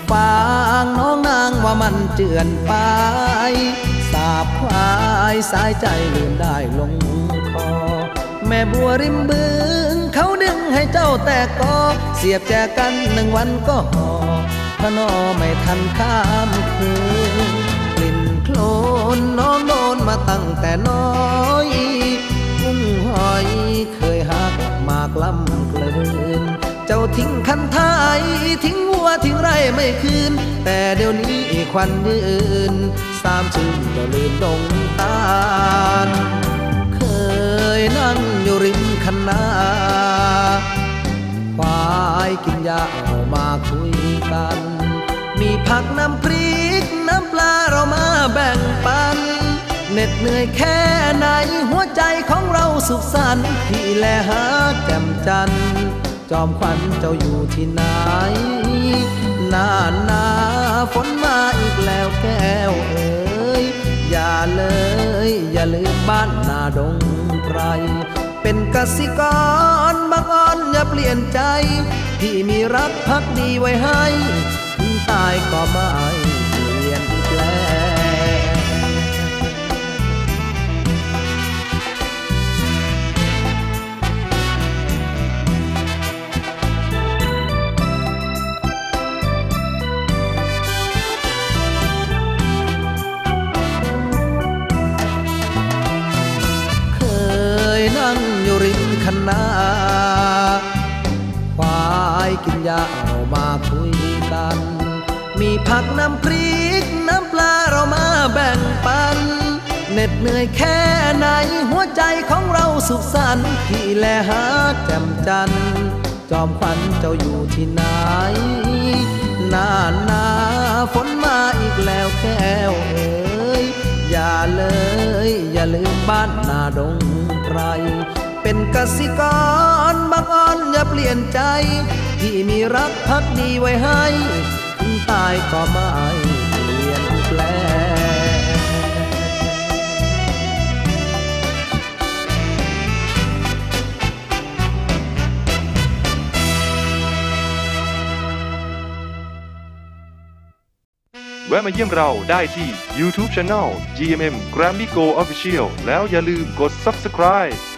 ฟางน้องนางว่ามันเจือนไปสาบควายสายใจลืมได้ลงคอแม่บัวริมบึงเขาดึงให้เจ้าแต่ก็เสียบแจกัน1 วันก็ห่อพระนอไม่ทันข้ามคืนกลิ่นโคลนน้องโดนมาตั้งแต่น้อยกุ้งหอยเคยหักมากล้ำเกลืนเจ้าทิ้งคันท้ายทิ้งวัวทิ้งไรไม่คืนแต่เดี๋ยวนี้ควันยืนสามชื่นก็ลืมดงตาลเคยนั่งอยู่ริมคันนาควายกินหญ้าเอามาคุยกันมีผักน้ำพริกน้ำปลาเรามาแบ่งปันเหน็ดเหนื่อยแค่ไหนหัวใจของเราสุขสันต์พี่แลหาแจ่มจันทร์จอมขวัญเจ้าอยู่ที่ไหนหน้าหนาฝนมาอีกแล้วแก้วเอ๋ยอย่าเลยอย่าลืมบ้านนาดงไพรเป็นกสิกรบางอ้อนอย่าเปลี่ยนใจพี่มีรักพักดีไว้ให้ถึงตายก็ไม่เปลี่ยนแปลนั่งอยู่ริมคันนาควายกินหญ้าเอามาคุยกันมีผักน้ำพริกน้ำปลาเรามาแบ่งปันเหน็ดเหนื่อยแค่ไหนหัวใจของเราสุขสันต์พี่แลหาแจ่มจันทร์จอมขวัญเจ้าอยู่ที่ไหนหน้าหนาฝนมาอีกแล้วแก้วเอ๋ยอย่าเลยอย่าลืมบ้านนาดงไพรเป็นกสิกรบางอ้อนอย่าเปลี่ยนใจที่มีรักพักดีไว้ให้ถึงตายก็ไม่เปลี่ยนแปลแวะมาเยี่ยมเราได้ที่ YouTube Channel GMM Grammy Go Official แล้วอย่าลืมกด Subscribe